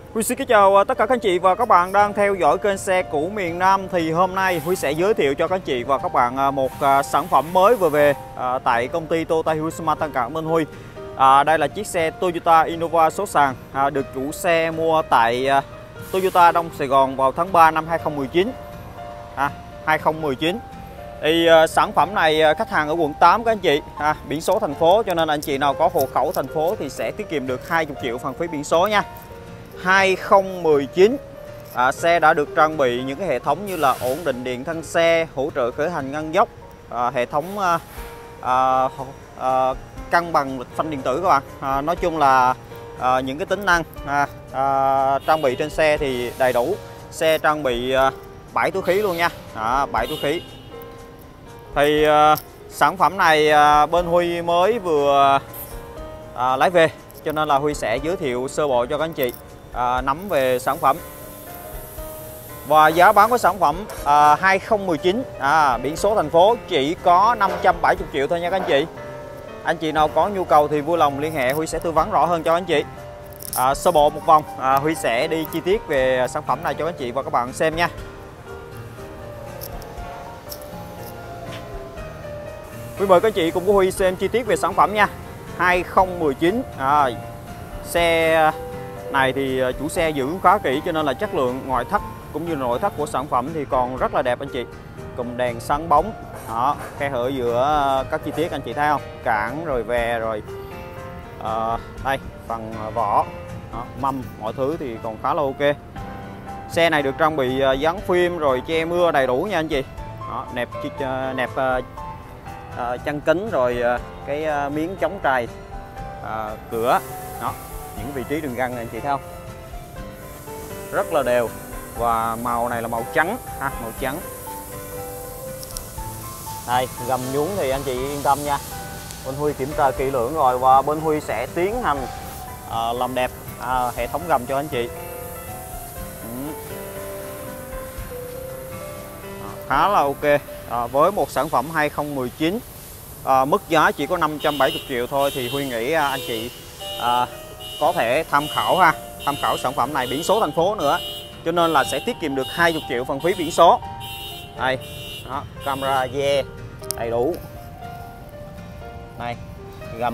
Huy xin kính chào tất cả các anh chị và các bạn đang theo dõi kênh xe cũ miền Nam. Thì hôm nay Huy sẽ giới thiệu cho các anh chị và các bạn một sản phẩm mới vừa về tại công ty Toyota Hiroshima Tân Cảng Bên Huy. Đây là chiếc xe Toyota Innova số sàn được chủ xe mua tại Toyota Đông Sài Gòn vào tháng 3 năm 2019. 2019. Thì sản phẩm này khách hàng ở quận 8 các anh chị, biển số thành phố, cho nên anh chị nào có hộ khẩu thành phố thì sẽ tiết kiệm được 20 triệu phần phí biển số nha. 2019. Xe đã được trang bị những cái hệ thống như là ổn định điện thân xe, hỗ trợ khởi hành ngang dốc, hệ thống cân bằng lịch phanh điện tử các bạn. Nói chung là những cái tính năng trang bị trên xe thì đầy đủ. Xe trang bị 7 túi khí luôn nha, 7 túi khí. Thì sản phẩm này bên Huy mới vừa lái về, cho nên là Huy sẽ giới thiệu sơ bộ cho các anh chị nắm về sản phẩm. Và giá bán của sản phẩm 2019 biển số thành phố chỉ có 570 triệu thôi nha các anh chị. Anh chị nào có nhu cầu thì vui lòng liên hệ, Huy sẽ tư vấn rõ hơn cho anh chị. Sơ bộ một vòng, Huy sẽ đi chi tiết về sản phẩm này cho các anh chị và các bạn xem nha. Huy mời các anh chị cùng với Huy xem chi tiết về sản phẩm nha. 2019 xe này thì chủ xe giữ khá kỹ, cho nên là chất lượng ngoại thất cũng như nội thất của sản phẩm thì còn rất là đẹp anh chị. Cùng đèn sáng bóng, khe hở giữa các chi tiết anh chị thấy không, cản rồi ve rồi đây phần vỏ, mâm, mọi thứ thì còn khá là ok. Xe này được trang bị dán phim rồi che mưa đầy đủ nha anh chị. Nẹp chân kính rồi cái miếng chống trầy, cửa, những vị trí đường găng này anh chị thấy không, rất là đều. Và màu này là màu trắng, màu trắng. Đây, gầm nhún thì anh chị yên tâm nha, bên Huy kiểm tra kỹ lưỡng rồi, và bên Huy sẽ tiến hành làm đẹp hệ thống gầm cho anh chị. Khá là ok. Với một sản phẩm 2019 mức giá chỉ có 570 triệu thôi thì Huy nghĩ anh chị có thể tham khảo sản phẩm này, biển số thành phố nữa, cho nên là sẽ tiết kiệm được 20 triệu phần phí biển số. Đây, camera ve đầy đủ. Đây, gầm.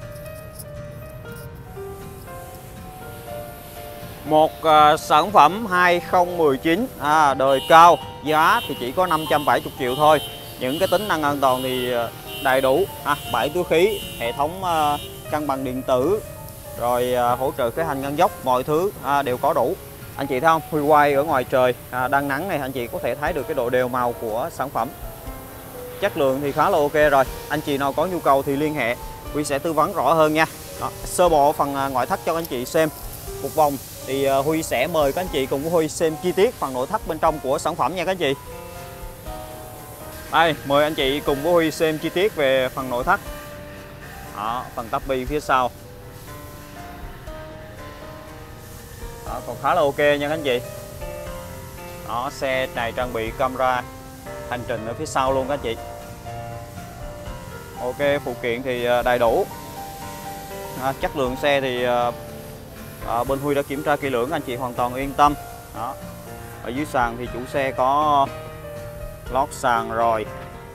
Một sản phẩm 2019 đời cao, giá thì chỉ có 570 triệu thôi. Những cái tính năng an toàn thì đầy đủ, 7 túi khí, hệ thống cân bằng điện tử, rồi hỗ trợ khởi hành ngang dốc, mọi thứ đều có đủ. Anh chị thấy không, Huy quay ở ngoài trời đang nắng này, anh chị có thể thấy được cái độ đều màu của sản phẩm. Chất lượng thì khá là ok rồi. Anh chị nào có nhu cầu thì liên hệ, Huy sẽ tư vấn rõ hơn nha. Sơ bộ phần ngoại thất cho anh chị xem một vòng thì Huy sẽ mời các anh chị cùng với Huy xem chi tiết phần nội thất bên trong của sản phẩm nha các anh chị. Đây, mời anh chị cùng với Huy xem chi tiết về phần nội thất. Phần tắp bi phía sau còn khá là ok nha các anh chị. Xe này trang bị camera hành trình ở phía sau luôn các anh chị. Ok, phụ kiện thì đầy đủ. Chất lượng xe thì bên Huy đã kiểm tra kỹ lưỡng, anh chị hoàn toàn yên tâm. Ở dưới sàn thì chủ xe có lót sàn rồi.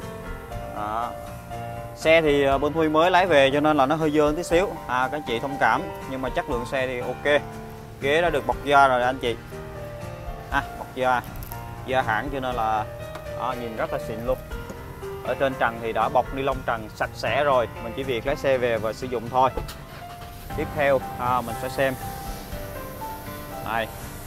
Xe thì bên Huy mới lái về cho nên là nó hơi dơ tí xíu, các anh chị thông cảm, nhưng mà chất lượng xe thì ok. Ghế đã được bọc da rồi anh chị, bọc da hãng, cho nên là nhìn rất là xịn luôn. Ở trên trần thì đã bọc ni lông trần sạch sẽ rồi, mình chỉ việc lái xe về và sử dụng thôi. Tiếp theo mình sẽ xem đây.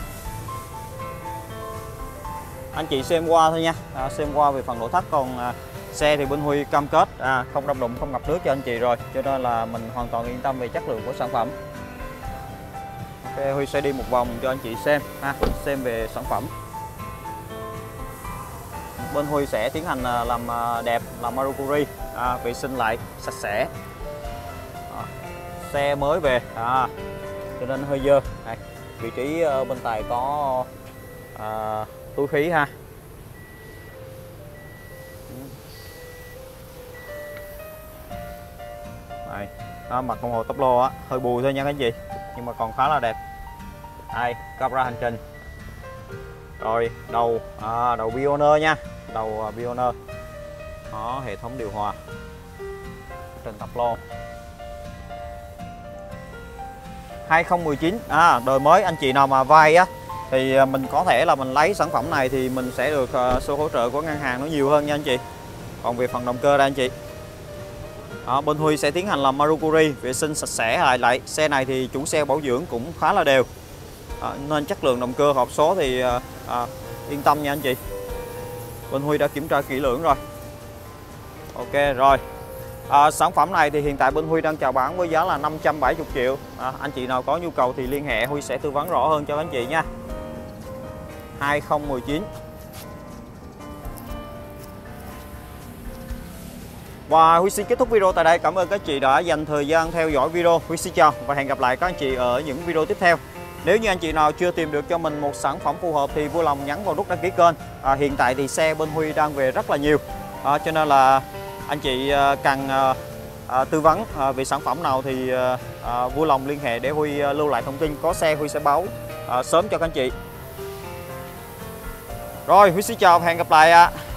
Anh chị xem qua thôi nha, xem qua về phần nội thất. Còn xe thì bên Huy cam kết không đâm đụng, không ngập nước cho anh chị rồi, cho nên là mình hoàn toàn yên tâm về chất lượng của sản phẩm. Ok, Huy sẽ đi một vòng cho anh chị xem về sản phẩm. Bên Huy sẽ tiến hành làm đẹp, làm Marukuri, vệ sinh lại sạch sẽ. Xe mới về cho nên hơi dơ. Đây, vị trí bên tài có túi khí ha. Đây, mặt đồng hồ tốc lô hơi bùi thôi nha các anh chị, nhưng mà còn khá là đẹp. Đây, camera hành trình. Rồi đầu Pioneer nha, đầu Pioneer. Đó, hệ thống điều hòa trên tập lô. 2019 đời mới. Anh chị nào mà vay á thì mình có thể là mình lấy sản phẩm này thì mình sẽ được sự hỗ trợ của ngân hàng nó nhiều hơn nha anh chị. Còn về phần động cơ đây anh chị, bên Huy sẽ tiến hành làm Marukuri vệ sinh sạch sẽ lại. Xe này thì chủ xe bảo dưỡng cũng khá là đều, nên chất lượng động cơ hộp số thì yên tâm nha anh chị. Bên Huy đã kiểm tra kỹ lưỡng rồi. Ok rồi. Sản phẩm này thì hiện tại bên Huy đang chào bán với giá là 570 triệu. Anh chị nào có nhu cầu thì liên hệ, Huy sẽ tư vấn rõ hơn cho anh chị nha. 2019. Và Huy xin kết thúc video tại đây. Cảm ơn các chị đã dành thời gian theo dõi video. Huy xin chào và hẹn gặp lại các anh chị ở những video tiếp theo. Nếu như anh chị nào chưa tìm được cho mình một sản phẩm phù hợp thì vui lòng nhấn vào nút đăng ký kênh. Hiện tại thì xe bên Huy đang về rất là nhiều, cho nên là anh chị cần tư vấn về sản phẩm nào thì vui lòng liên hệ để Huy lưu lại thông tin. Có xe Huy sẽ báo sớm cho các anh chị. Rồi, Huy xin chào và hẹn gặp lại ạ.